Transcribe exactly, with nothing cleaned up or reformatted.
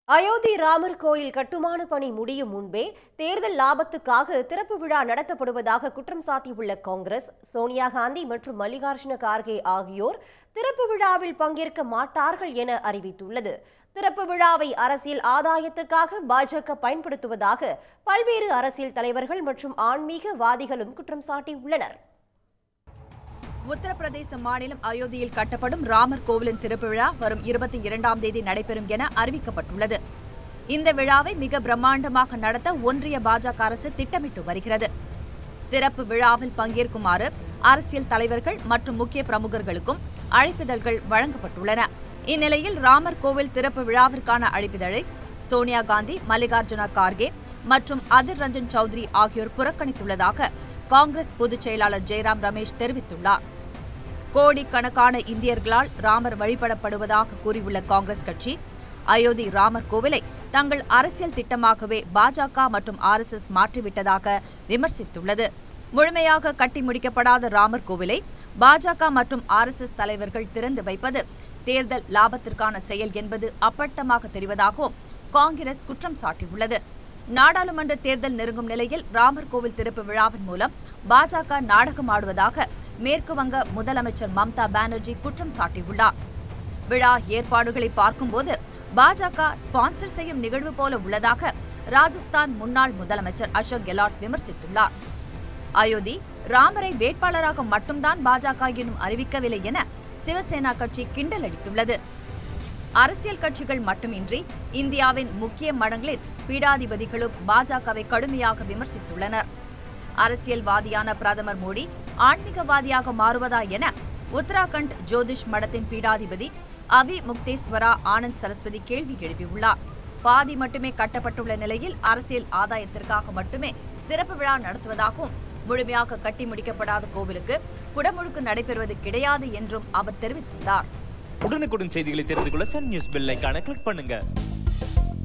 அயோத்தி ராமர் கோயில் கட்டுமான பணி முடியும் முன்பே தேர்தல் லாபத்துக்காக திறப்பு விழா நடத்தப்படுவதாக குற்றம் சாட்டியுள்ள காங்கிரஸ், சோனியா காந்தி மற்றும் மல்லிகார்ஜுன கார்கே ஆகியோர் திறப்பு விழாவில் பங்கேற்க மாட்டார்கள் என அறிவித்துள்ளது. திறப்பு விழாவை அரசியல் ஆதாயத்துக்காக பாஜக பயன்படுத்துவதாக பல்வேறு அரசியல் தலைவர்கள் மற்றும் ஆன்மீகவாதிகளும் குற்றம் சாட்டியுள்ளனர். உத்தரப்பிரதேச மாநிலம் அயோத்தியில் கட்டப்படும் ராமர் கோவிலின் திறப்பு விழா வரும் இருபத்தி இரண்டாம் தேதி நடைபெறும் என அறிவிக்கப்பட்டுள்ளது. இந்த விழாவை மிக பிரம்மாண்டமாக நடத்த ஒன்றிய பாஜக அரசு திட்டமிட்டு வருகிறது. திறப்பு விழாவில் பங்கேற்குமாறு அரசியல் தலைவர்கள் மற்றும் முக்கிய பிரமுகர்களுக்கும் அழைப்பிதழ்கள் வழங்கப்பட்டுள்ளன. இந்நிலையில் ராமர் கோவில் திறப்பு விழாவிற்கான அழைப்பிதழை சோனியா காந்தி, மல்லிகார்ஜுன கார்கே மற்றும் அதிர் ரஞ்சன் சௌத்ரி ஆகியோர் புறக்கணித்துள்ளதாக காங்கிரஸ் பொதுச் செயலாளர் ஜெய்ராம் ரமேஷ் தெரிவித்துள்ளார். கோடிக்கணக்கான இந்தியர்களால் ராமர் வழிபடப்படுவதாக கூறியுள்ள காங்கிரஸ் கட்சி, அயோத்தி ராமர் கோவிலை தங்கள் அரசியல் திட்டமாகவே பாஜக மற்றும் ஆர் எஸ் எஸ் மாற்றிவிட்டதாக விமர்சித்துள்ளது. முழுமையாக கட்டி முடிக்கப்படாத ராமர் கோவிலை பாஜக மற்றும் ஆர் எஸ் எஸ் தலைவர்கள் திறந்து வைப்பது தேர்தல் லாபத்திற்கான செயல் என்பது அப்பட்டமாக தெரிவதாகவும் காங்கிரஸ் குற்றம் சாட்டியுள்ளது. நாடாளுமன்ற தேர்தல் நெருங்கும் நிலையில் ராமர் கோவில் திறப்பு விழாவின் மூலம் பாஜக நாடகம் ஆடுவதாக மேற்கு வங்க முதலமைச்சர் மம்தா பானர்ஜி குற்றம் சாட்டியுள்ளார். விழா ஏற்பாடுகளை பார்க்கும்போது பாஜக ஸ்பான்சர் செய்யும் நிகழ்வு போல உள்ளதாக ராஜஸ்தான் முன்னாள் முதலமைச்சர் அசோக் கெலாட் விமர்சித்துள்ளார். அயோத்தி ராமரை வேட்பாளராக மட்டும்தான் பாஜக இன்னும் அறிவிக்கவில்லை என சிவசேனா கட்சி கிண்டல் அடித்துள்ளது. அரசியல் கட்சிகள் மட்டுமின்றி இந்தியாவின் முக்கிய மடங்களின் பீடாதிபதிகளும் பாஜகவை கடுமையாக விமர்சித்துள்ளனர். அரசியல்வாதியான பிரதமர் மோடி ஆன்மீகவாதியாக மாறுவதா என உத்தராகண்ட் ஜோதிஷ் மடத்தின் பீடாதிபதி அவி முக்தேஸ்வரா ஆனந்த் சரஸ்வதி கேள்வி எழுப்பியுள்ளார். பாதி மட்டுமே கட்டப்பட்டுள்ள நிலையில் அரசியல் ஆதாயத்திற்காக மட்டுமே திறப்பு விழா நடத்துவதாகவும், முழுமையாக கட்டி முடிக்கப்படாத கோவிலுக்கு குடமுழுக்கு நடைபெறுவது கிடையாது என்றும் அவர் தெரிவித்துள்ளார். உடனுக்குடன் செய்திகளை தெரிந்து கொள்ள சன் நியூஸ் பெல் ஐகானை கிளிக் பண்ணுங்க.